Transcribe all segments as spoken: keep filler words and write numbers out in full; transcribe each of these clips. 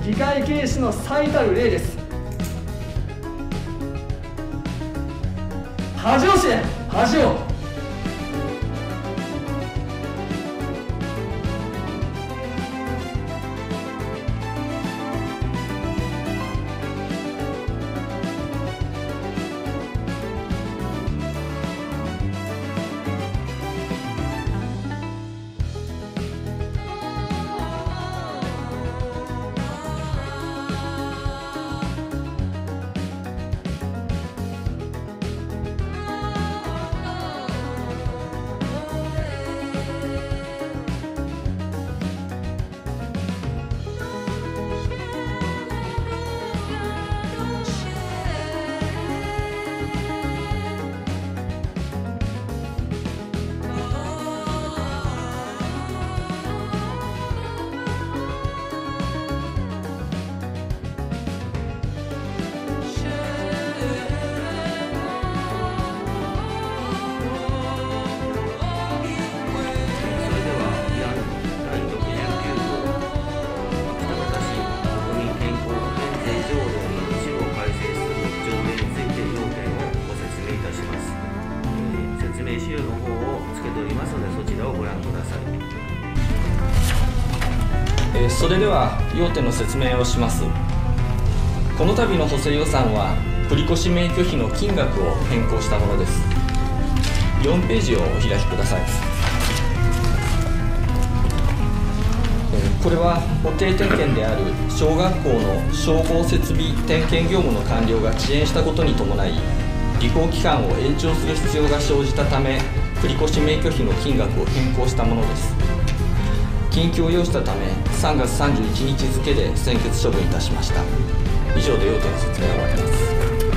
機械軽視の最たる例です。恥を知れ、恥を。資料の方をつけておりますので、そちらをご覧ください。 えー、それでは要点の説明をします。この度の補正予算は繰越免許費の金額を変更したものです。よんページをお開きください。これは補定点検である小学校の消防設備点検業務の完了が遅延したことに伴い、履行期間を延長する必要が生じたため、繰越免許費の金額を変更したものです。緊急を要したため、さんがつさんじゅういちにち付で専決処分いたしました。以上で要点の説明が終わります。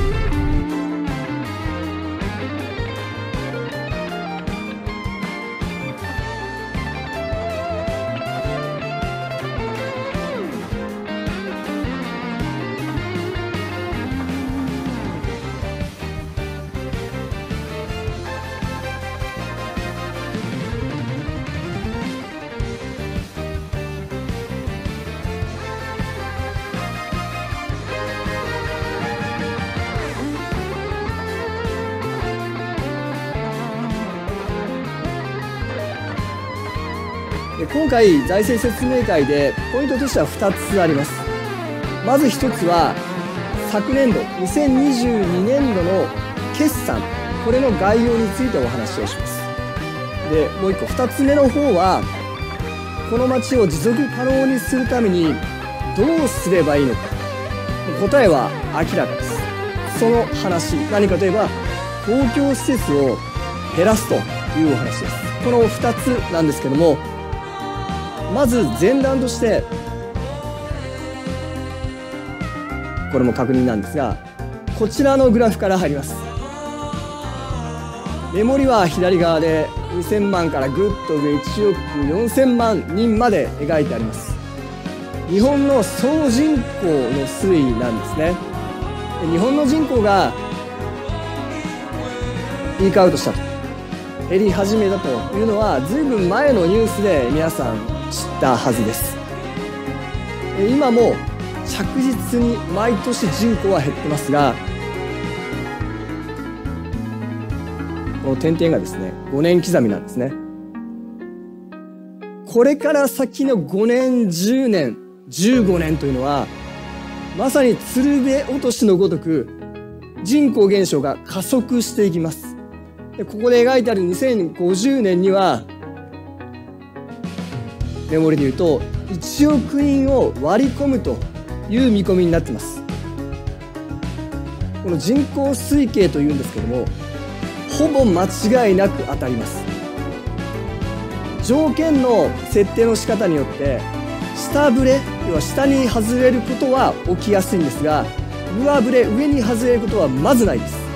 今回財政説明会でポイントとしてはふたつあります。まずひとつは昨年度にせんにじゅうにねんどの決算、これの概要についてお話をします。でもういっこふたつめの方は、この町を持続可能にするためにどうすればいいのか、答えは明らかです。その話、何かといえば公共施設を減らすというお話です。このふたつなんですけども、まず前段としてこれも確認なんですが、こちらのグラフから入ります。目盛りは左側でにせんまんからぐっと上いちおくよんせんまんにんまで描いてあります。日本の総人口の推移なんですね。日本の人口がピークアウトしたと、減り始めたというのはずいぶん前のニュースで皆さん知ったはずです。今も着実に毎年人口は減ってますが、この点々がですねごねん刻みなんですね。これから先のごねんじゅうねんじゅうごねんというのは、まさに鶴瓶落としのごとく人口減少が加速していきます。でここで描いてあるにせんごじゅうねんにはメモリで言うといちおくにんを割り込むという見込みになっています。この人口推計というんですけども、ほぼ間違いなく当たります。条件の設定の仕方によって下振れ、要は下に外れることは起きやすいんですが、上振れ、上に外れることはまずないです。